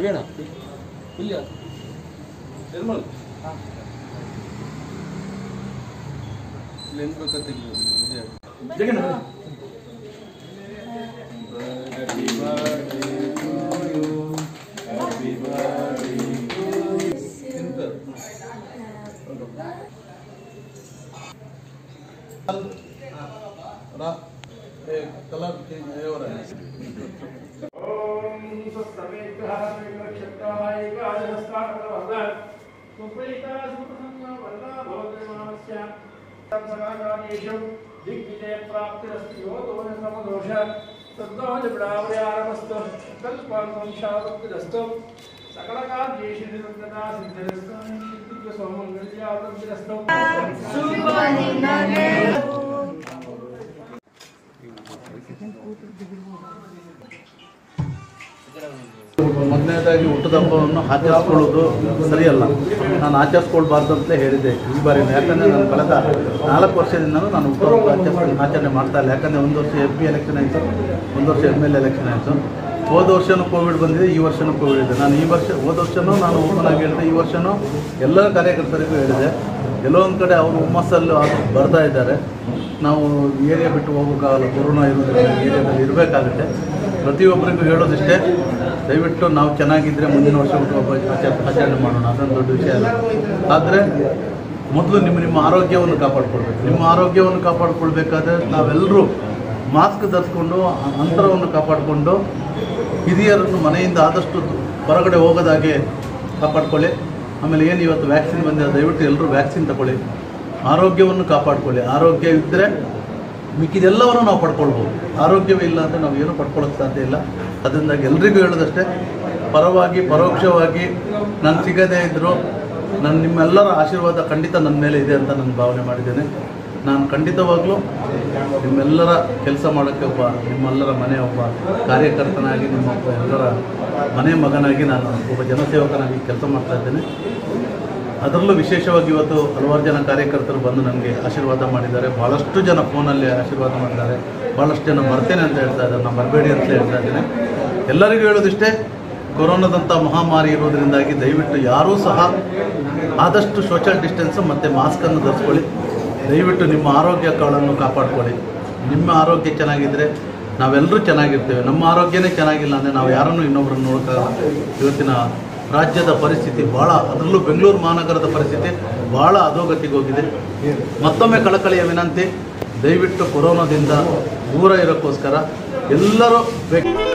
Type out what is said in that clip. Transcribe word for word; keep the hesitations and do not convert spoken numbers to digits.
ಬೇಡ ಇಲ್ಲಿ ನಿರ್ಮಲ್ ಲೆಂತ್ ಬೇಕಂತ Jagan Happy birthday to you. Happy birthday to you. Simple. Ra, eh, color change है और है. Om Sasthamekha Vikshaktai Kajastana Suprita Suprasanga Valla Bhavadrimanasya Samsaganishu Dikvijay Praptirasti Yodona Samadosha Saddoj Bravriarastu Kalpalvamshavaktidastu Sakalakadyeshi Nirundana Siddhirastu Siddhika Somangalyavatirastu Subhanindane ಮೊದಲನೇದಾಗಿ ಹುಟ್ಟದ ಹಬ್ಬವನ್ನು ಆಚರಿಸ್ಕೊಳ್ಳೋದು ಸರಿಯಲ್ಲ. ನಾನು ಆಚರಿಸ್ಕೊಳ್ಬಾರ್ದು ಅಂತಲೇ ಹೇಳಿದ್ದೆ ಈ ಬಾರಿ. ಯಾಕಂದರೆ ನಾನು ಕಳೆದ ನಾಲ್ಕು ವರ್ಷದಿಂದಲೂ ನಾನು ಹುಟ್ಟುಹಬ್ಬ ಆಚರಿಸ್ ಆಚರಣೆ ಮಾಡ್ತಾ ಇಲ್ಲ. ಯಾಕಂದರೆ ಒಂದು ವರ್ಷ ಎಂ ಪಿ ಎಲೆಕ್ಷನ್ ಆಯಿತು, ಒಂದು ವರ್ಷ ಎಮ್ ಎಲ್ ಎಲೆಕ್ಷನ್ ಆಯಿತು. ಹೋದ ವರ್ಷವೂ ಕೋವಿಡ್ ಬಂದಿದೆ, ಈ ವರ್ಷವೂ ಕೋವಿಡ್ ಇದೆ. ನಾನು ಈ ವರ್ಷ ಹೋದ ವರ್ಷವೂ ನಾನು ಓಪನ್ ಆಗಿ ಹೇಳಿದೆ, ಈ ವರ್ಷವೂ ಎಲ್ಲ ಕಾರ್ಯಕರ್ತರಿಗೂ ಹೇಳಿದೆ. ಎಲ್ಲೋ ಒಂದು ಕಡೆ ಅವರು ಹುಮ್ಮಸ್ಸಲ್ಲಿ ಅದು ಬರ್ತಾ ಇದ್ದಾರೆ. ನಾವು ಏರಿಯಾ ಬಿಟ್ಟು ಹೋಗೋಕ್ಕಾಗಲ್ಲ, ಕೊರೋನಾ ಇರೋದ್ರಿಂದ ಏರಿಯಾದಲ್ಲಿ ಇರಬೇಕಾಗುತ್ತೆ. ಪ್ರತಿಯೊಬ್ಬರಿಗೂ ಹೇಳೋದಿಷ್ಟೇ, ದಯವಿಟ್ಟು ನಾವು ಚೆನ್ನಾಗಿದ್ದರೆ ಮುಂದಿನ ವರ್ಷ ಹುಟ್ಟುಹಬ್ಬ ಆಚರಣೆ ಆಚರಣೆ ಮಾಡೋಣ. ಅದೊಂದು ದೊಡ್ಡ ವಿಷಯ ಅಲ್ಲ. ಆದರೆ ಮೊದಲು ನಿಮ್ಮ ನಿಮ್ಮ ಆರೋಗ್ಯವನ್ನು ಕಾಪಾಡ್ಕೊಳ್ಬೇಕು. ನಿಮ್ಮ ಆರೋಗ್ಯವನ್ನು ಕಾಪಾಡ್ಕೊಳ್ಬೇಕಾದ್ರೆ ನಾವೆಲ್ಲರೂ ಮಾಸ್ಕ್ ಧರಿಸ್ಕೊಂಡು ಅಂತರವನ್ನು ಕಾಪಾಡಿಕೊಂಡು ಹಿರಿಯರನ್ನು ಮನೆಯಿಂದ ಆದಷ್ಟು ಹೊರಗಡೆ ಹೋಗೋದಾಗೆ ಕಾಪಾಡ್ಕೊಳ್ಳಿ. ಆಮೇಲೆ ಏನು ಇವತ್ತು ವ್ಯಾಕ್ಸಿನ್ ಬಂದಿದೆ, ದಯವಿಟ್ಟು ಎಲ್ಲರೂ ವ್ಯಾಕ್ಸಿನ್ ತಗೊಳ್ಳಿ. ಆರೋಗ್ಯವನ್ನು ಕಾಪಾಡ್ಕೊಳ್ಳಿ. ಆರೋಗ್ಯ ಇದ್ದರೆ ಮಿಕ್ಕಿದೆಲ್ಲವನ್ನು ನಾವು ಪಡ್ಕೊಳ್ಬೋದು. ಆರೋಗ್ಯವೇ ಇಲ್ಲ ಅಂದರೆ ನಾವು ಏನೂ ಪಡ್ಕೊಳ್ಳೋಕ್ಕೆ ಸಾಧ್ಯ ಇಲ್ಲ. ಅದರಿಂದಾಗಿ ಎಲ್ರಿಗೂ ಹೇಳೋದಷ್ಟೇ, ಪರವಾಗಿ ಪರೋಕ್ಷವಾಗಿ ನಾನು ಸಿಗದೇ ಇದ್ದರೂ ನಾನು ನಿಮ್ಮೆಲ್ಲರ ಆಶೀರ್ವಾದ ಖಂಡಿತ ನನ್ನ ಮೇಲೆ ಇದೆ ಅಂತ ನಾನು ಭಾವನೆ ಮಾಡಿದ್ದೇನೆ. ನಾನು ಖಂಡಿತವಾಗಲೂ ನಿಮ್ಮೆಲ್ಲರ ಕೆಲಸ ಮಾಡೋಕ್ಕೆ ಒಬ್ಬ ನಿಮ್ಮೆಲ್ಲರ ಮನೆ ಒಬ್ಬ ಕಾರ್ಯಕರ್ತನಾಗಿ, ನಿಮ್ಮೊಬ್ಬ ಎಲ್ಲರ ಮನೆ ಮಗನಾಗಿ ನಾನು ಒಬ್ಬ ಜನಸೇವಕನಾಗಿ ಕೆಲಸ ಮಾಡ್ತಾ ಇದ್ದೇನೆ. ಅದರಲ್ಲೂ ವಿಶೇಷವಾಗಿ ಇವತ್ತು ಹಲವಾರು ಜನ ಕಾರ್ಯಕರ್ತರು ಬಂದು ನನಗೆ ಆಶೀರ್ವಾದ ಮಾಡಿದ್ದಾರೆ. ಭಾಳಷ್ಟು ಜನ ಫೋನಲ್ಲಿ ಆಶೀರ್ವಾದ ಮಾಡಿದ್ದಾರೆ. ಭಾಳಷ್ಟು ಜನ ಬರ್ತೇನೆ ಅಂತ ಹೇಳ್ತಾ ಇದ್ದಾರೆ, ನಾನು ಬರಬೇಡಿ ಅಂತ ಹೇಳ್ತಾ ಇದ್ದೇನೆ. ಎಲ್ಲರಿಗೂ ಹೇಳೋದಿಷ್ಟೇ, ಕೊರೋನಾದಂಥ ಮಹಾಮಾರಿ ಇರೋದರಿಂದಾಗಿ ದಯವಿಟ್ಟು ಯಾರೂ ಸಹ ಆದಷ್ಟು ಸೋಷಿಯಲ್ ಡಿಸ್ಟೆನ್ಸು ಮತ್ತು ಮಾಸ್ಕನ್ನು ಧರಿಸ್ಕೊಳ್ಳಿ. ದಯವಿಟ್ಟು ನಿಮ್ಮ ಆರೋಗ್ಯ ಕಾಳನ್ನು ಕಾಪಾಡ್ಕೊಳ್ಳಿ. ನಿಮ್ಮ ಆರೋಗ್ಯ ಚೆನ್ನಾಗಿದ್ದರೆ ನಾವೆಲ್ಲರೂ ಚೆನ್ನಾಗಿರ್ತೇವೆ. ನಮ್ಮ ಆರೋಗ್ಯನೇ ಚೆನ್ನಾಗಿಲ್ಲ ಅಂದರೆ ನಾವು ಯಾರನ್ನೂ ಇನ್ನೊಬ್ಬರನ್ನು ನೋಡೋಕ್ಕಾಗಲ್ಲ. ಇವತ್ತಿನ ರಾಜ್ಯದ ಪರಿಸ್ಥಿತಿ ಭಾಳ, ಅದರಲ್ಲೂ ಬೆಂಗಳೂರು ಮಹಾನಗರದ ಪರಿಸ್ಥಿತಿ ಭಾಳ ಅಧೋಗತಿಗೆ ಹೋಗಿದೆ. ಮತ್ತೊಮ್ಮೆ ಕಳಕಳಿಯ ವಿನಂತಿ, ದಯವಿಟ್ಟು ಕೊರೋನಾದಿಂದ ದೂರ ಇರೋಕ್ಕೋಸ್ಕರ ಎಲ್ಲರೂ ಬೇಕು.